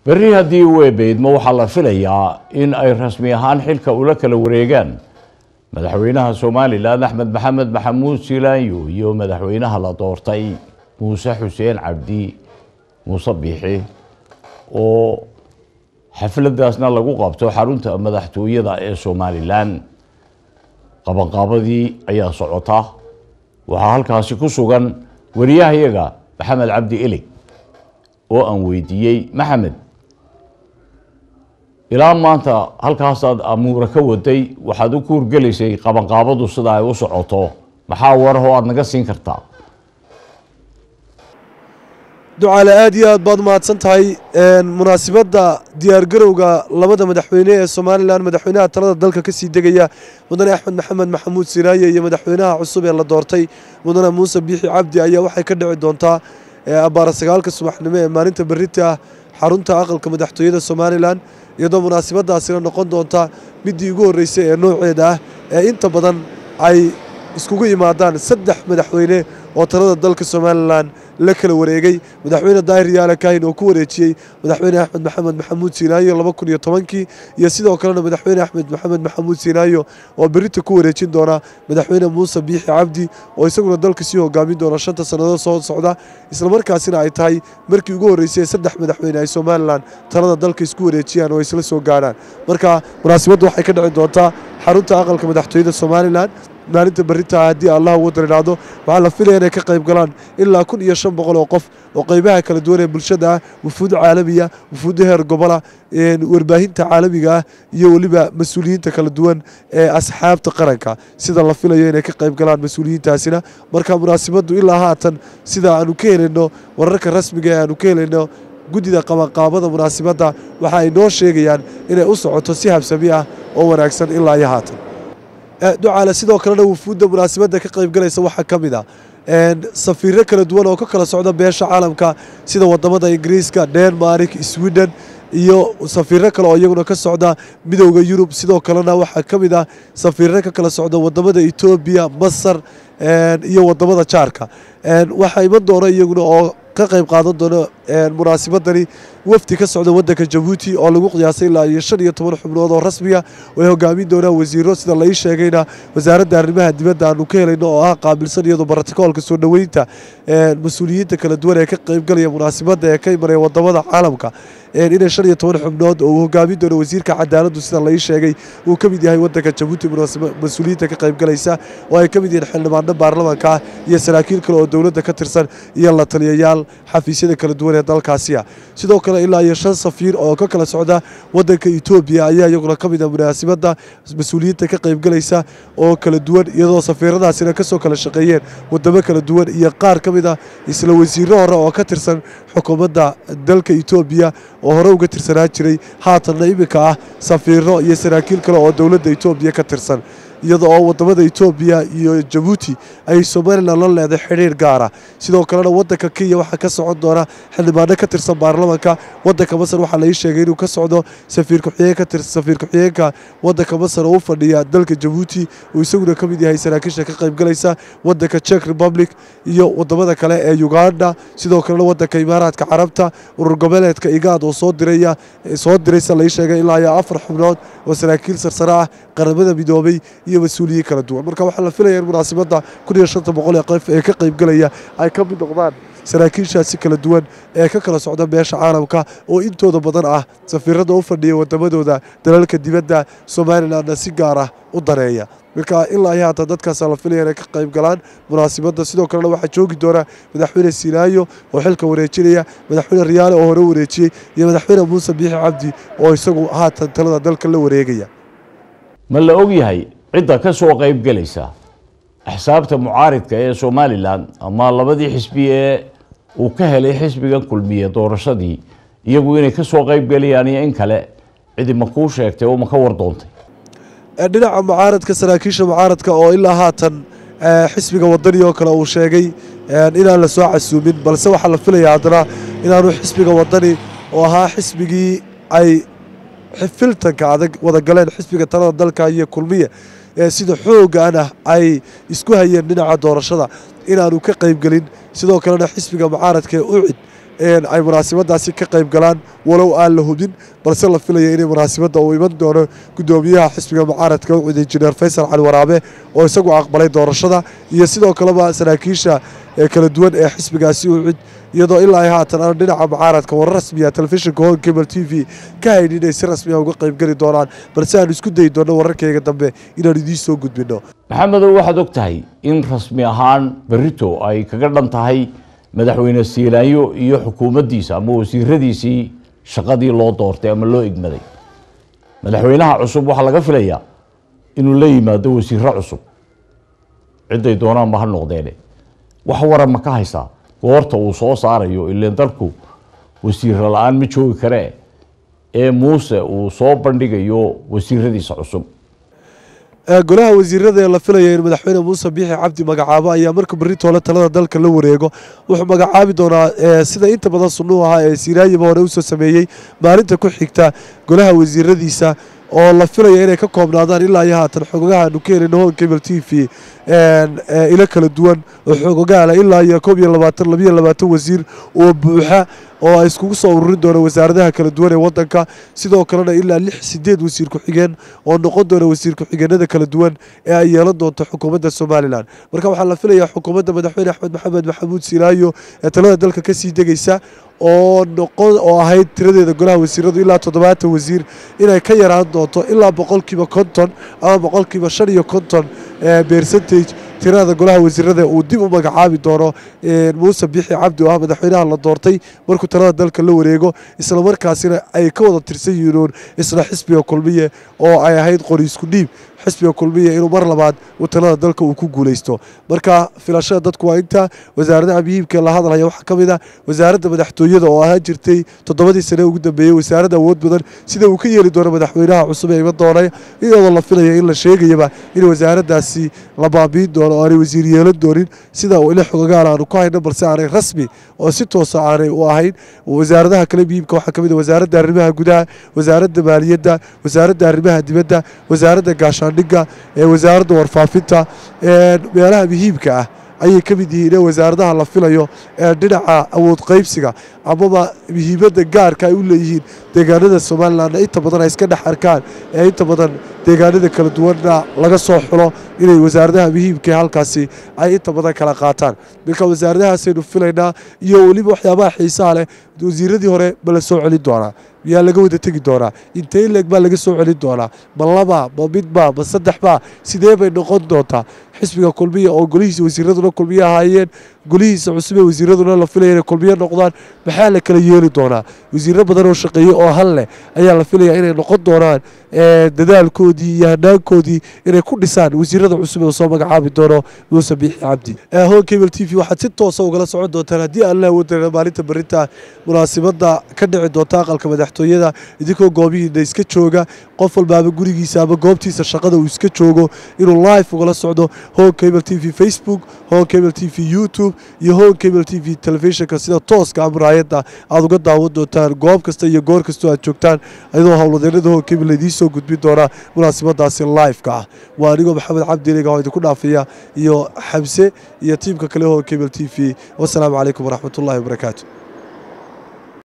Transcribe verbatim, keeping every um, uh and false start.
بري هدي وبيد ما وحلا فيليا إن أي رسمي هان حلك أولك الوريجان مدحوينها سومالي لا أحمد محمد محمود سيلايو يوم مدحوينها لا دورتي موسى حسين عبدي مصبيحي و حفلة داسنا لقو قابتو حارونتا مدحتوية دا سومالي لان قبان قابدي أيا صعوطا وحال كاسي كسوغان ورياه يغا محمد عبدي إلي وأن ويديي محمد إلى ما أنت هل كاسد أمورك ودي وحدو كور جلسي قبان قابضو صدا وصعوطو محاور هو أدنى قسين كرتا دعاء آديات بعض ما تصنتهاي مناسبة ديار جروجا لبدا مدحوينه الصومالي لان مدحوينها ترى الدلك كسي دقيقة مدن أحمد محمد محمود سرايا يا مدحوينها عصوبي الله دورتي مدن موسى بيحي عبدي أيه وحي كدع دونتا أبار السجالك الصبح نمي ما أنت بريتها حرونتا أقل كمدحتوية الصومالي لان يدو مناسبة داسينا نقول دونتا بدي يقول رئيسي النوع ده أنت بدن أي iskugu yimaadaan saddex madaxweyne oo talada dalka Soomaaliland la kala wareegay madaxweyne Daahir Yaale Kaahin oo ku wareejiyay madaxweyne Axmed Maxamed Maxamuud Siinaayo laba kun iyo tobankii iyo sidoo kale madaxweyne Axmed Maxamed Maxamuud Siinaayo oo berito ku wareejin doona madaxweyne Muuse Biixi Cabdi oo isaguna dalka sii hogaamin doona shanta sanadood soo socda isla markaasina ay tahay markii ugu horeysay saddex madaxweyne ay Soomaaliland talada dalka isku wareejiyaan oo isla soo gaaraan marka munaasabadu waxay ka dhici doontaa xarunta aqalka madaxtooyada Soomaaliland maalinta barita hadii Allah uu dirinaado waxa la filayaa inay ka qayb galaan ilaa kun iyo shan boqol oo qof oo qaybaha kala duwan ee bulshada wufuud caalamiya wufuud heer gobola ee warbaahinta caalamiga iyo waliba mas'uuliyiinta kala duwan ee asxaabta qaranka sida la filayo inay ka qayb galaan mas'uuliyiintaasina marka munaasabadu ilaa haatan sida aanu ka helayno wararka rasmiga ee aanu ka helayno gudida qabanqaabada munaasabada waxa ay noo sheegayaan inay u socoto si habsami ah oo wanaagsan ilaa iyo haatan دعاء sidoo kalena wufuudda munaasabada ka qayb galaysa waxa kamid ah een safiirro kala duwan oo ka kala socda beesha caalamka sida wadamada Ingiriiska, Denmark, Sweden iyo safiirro kale oo iyaguna ka socda midowga Yurub sidoo kalena waxa kamid ah safiirro ka kala socda wadamada Ethiopia, Masar een iyo wadamada Jaarka een waxa iman doona iyaguna oo ka qayb qaadan doona een munaasabadani wafdi ka socda wadanka Djibouti oo lagu qiyaasay ilaa iyo shan iyo toban xubnood oo rasmi ah oo hogaamin doona wasiiro sida la sheegayna wasaaradda arrimaha dibadda aanu ka helayno oo ah qaabilsan iyadoo borotokoolka soo dhaweynta ee mas'uuliyiinta kala duwan ee ka qayb galaya munaasabada ee ka imanaya wadamada caalamka ee inay shan iyo toban xubnood oo hogaamin doona wasiirka cadaaladda sida la sheegay uu ka mid yahay wadanka Djibouti mas'uuliyiinta ka qayb galaysa oo ay ka mid yihiin xildhibaanada baarlamaanka iyo saraakiil kale oo dawladda ka tirsan iyo la taliyayaal xafiisyada kala duwan ee dalkaasi sidoo kale ilaa iyo shan safiir oo ka kala socda wadanka Ethiopia ayaa iyaguna ka mid ah munaasabada mas'uuliyiinta ka qayb galaysa oo kala duwan iyadoo safiiradaasina ka soo kala shaqeeyeen wadamo kala duwan iyo qaar ka mid ah isla wasiirro hore oo ka tirsan xukuumadda dalka Ethiopia oo hore uga tirsanaa jiray haatanna imika ah safiirro iyo saraakiil kale oo dawladda Ethiopia ka tirsan iyadoo oo wadamada Ethiopia iyo Djibouti ay Soomaaliland la leedahay xiriir gaar ah sidoo kalena wadanka Kenya waxa ka socon doona xildhibaano ka tirsan baarlamaanka wadanka Masar waxa la sheegay inuu ka socdo safiir ku xigeenka ka tirsan safiir ku xigeenka wadanka Masar oo fadhiya dalka Djibouti oo isaguna ka mid yahay saraakiisha ka qayb galaysa wadanka Czech Republic iyo wadamada kale ee Uganda sidoo kalena wadanka Imaaraadka Carabta urur goboleedka IGAD oo soo diraya soo diraysa la sheegay ilaa iyo afar xubnood oo saraakiil sarsare ah qaramada midoobay iyo mas'uuliyiin kala duwan marka waxa la filayaa in munaasabada kun iyo shan boqol ee qof ee ka qayb galaya ay ka mid noqdaan saraakiishaasi kala duwan ee ka kala socda beesha caalamka oo intooda badan ah safiirada u fadhiya wadamadooda dalalka dibadda Soomaaliland si gaar ah u dareeya marka ilaa iyo haatan dadkaas la filayaa inay ka qayb galaan munaasabada sidoo kale waxa joogi doona madaxweyne Siinaayo oo xilka wareejinaya madaxweyne Riyaale oo hore wareejiyay iyo madaxweyne Muuse Biixi Cabdi oo isagu haatan talada dalka la wareegaya ma la og yahay cidda ka soo qayb galaysa axsaabta mucaaridka ee Soomaaliland ama labadii xisbi ee uu ka helay xisbiga kulmiye doorashadii iyagu inay ka soo qayb galayaan in kale cid ma ku sheegtay oo ma ka war doontay dhinaca mucaaradka saraakiisha mucaaradka oo ilaa haatan xisbiga wadani oo kale uu sheegay inaan la soo casuumin balse waxa la filayaa hadana inaanu xisbiga wadani oo ahaa xisbigii ay xifiltanka adag wada galeen xisbiga talada dalka iyo kulmiye sida xoogana ay isku hayeen dhinaca doorashada inaanu ka qayb galin sidoo kalena xisbiga mucaaradka ee ucid ay munaasabadaasi ka qayb galaan walow aan la hubin balse la filaya inay munaasabada uu iman doono gudoomiyaha xisbiga mucaaradka Ucid Injineer Faysal Cali Waraabe oo isagu aqbalay doorashada iyo sidoo kaleba saraakiisha kala duwan ee xisbigaasi Ucid iyadoo ilaa ay haatan aan dhinaca mucaaradka war rasmi ah telefishinka Home Cable T V ka haynin inay si rasmi ah uga qayb gali doonaan balse aan isku dayi doono wararkayga dambe inaan idiin soo gudbino. maxamedow waxaad og tahay in rasmi ahaan berrito ay kaga dhan tahay madaxweyne Siilaanyo iyo xukuumaddiisa ama wasiiradiisii shaqadii loo doortay ama loo igmaday. madaxweynaha cusub waxaa laga filayaa inuu la yimaado wasiirro cusub ciday doonaan ma ha noqdeen wax waran ma ka haysaa goorta uu soo saarayo ileen dalku wasiir la'aan ma joogi kare ee muuse uu soo bandhigayo wasiiradiisa cusub. golaha wasiirada ee la filayo in madaxweyne muuse biixi cabdi magacaabo ayaa marka berrito la talada dalka la wareego wuxuu magacaabi doonaa sida inta badan sunnuhu ahaa ee Siiraayaba hore u soo sameeyay maalinta ku xigta golaha wasiiradiisa oo la filayo inay ka koobnaadaan ilaa iyo haatan xogaha aanu ka helino Home Cable T V ila kala duwan oo xogaha ilaa iyo koob iyo labaatan laba iyo labaatan wasiir oo buuxa oo ay iskugu soo ururin doona wasaaradaha kala duwan ee wadanka sidoo kalena ilaa lix sideed wasiir ku xigeen oo noqon doona wasiir ku xigeenada kala duwan ee ay yeelan doonto xukuumadda Soomaaliland. marka waxaa la filayaa xukuumadda madaxweyne Axmed Maxamed Maxamuud Siilaanyo ee talada dalka ka sii degaysa oo noqon oo ahayd tiradeeda golaha wasiiradu ilaa toddobaatan wasiir inay ka yaraan doonto ilaa boqolkiiba konton ama boqolkiiba shan iyo konton percentage tirada golaha wasiirada uu dib u magacaabi doono muuse biixi cabdi oo ah madaxweynaha la doortay markuu talada dalka la wareego isla markaasina ay ka wada tirsan yihiin isla xisbiga kulmiye oo ay ahayd qori isku dhiib xisbiga kulmiye inuu mar labaad uu talada dalka uu ku guuleysto. marka filashada dadku waa inta wasaaradaha muhiimka la hadlaya waxa kamid ah wasaaradda madaxtooyada oo ahaan jirtay toddobadii sano ugu dambeeyay wasaaradda awood badan sida uu ka yeeli doono madaxweynaha cusub ee iman doonay iyadoo la filayo in la sheegayaba in wasaaraddaasi la baabiin doono oo aanay wasiir yeelan doonin sida uu ila xogaal aanu ku hayno balse aanay rasmi oo si toos ah aanay u ahayn. wasaaradaha kale muhiimka waxa kamid ah wasaaradda arrimaha gudaha wasaaradda maaliyadda wasaaradda arrimaha dibadda wasaaradda gaashaandhigga ee wasaaradda warfaafinta ee meelaha muhiimka ah ayay ka mid yihiin wasaaradaha la filayo ee dhinaca awood qaybsiga amaba muhiimadda gaarka ay u leeyihiin deegaanada Soomaaliland inta badan ay iska dhex arkaan ee inta badan deegaanada kala duwanna laga soo xulo inay wasaaradaha muhiimka ah halkaasi ay inta badan kala qaataan. marka wasaaradahaas aynu filaynaa iyo waliba waxyaabaha xiisaha leh wasiiradii hore bala soo celin doonaa yaa laga wada tagi doonaa intee leeg baa laga soo celin doonaa ma laba ma midba ma saddex ba sidee bay noqon doontaa xisbiga kulmiye oo golihiisa wasiiraduna kulmiye ahaayeen golihiisa cusub ee wasiiraduna la filayo inay kulmiye noqdaan maxaa la kala yeeli doonaa wasiirro badan oo shaqeeyo oo hal leh ayaa la filayaa inay noqon doonaan dadaalkoodii iyo hanaankoodii inay ku dhisaan wasiirada cusub ee soo magacaabi doono muuse biixi cabdi. Home Cable T V waxaad si toos ah ugala socon doontaan haddii aan la wadana maalinta berrita munaasabada ka dhici doonta aqalka madaxtooyada idinkoo goobihiina iska jooga qof walbaaba gurigiisa ama goobtiisa shaqada uu iska joogo inuu live ugala socdo Home Cable T V Facebook Home Cable T V YouTube iyo Home Cable T V telefishinka sida tooska amraayada aad uga daawan doontaan goob kasta iyo goor kasta aad joogtaan iyadoo howladeennada Home Cable idin soo gudbin doona munaasabadaasi live ka ah. waa anigo Maxamed Cabdi Iliga oo idinku dhaafaya iyo Xamse iyo tiimka kale Home Cable T V. wassalaamu calaykum waraxmatullaahi wabarakaatuh.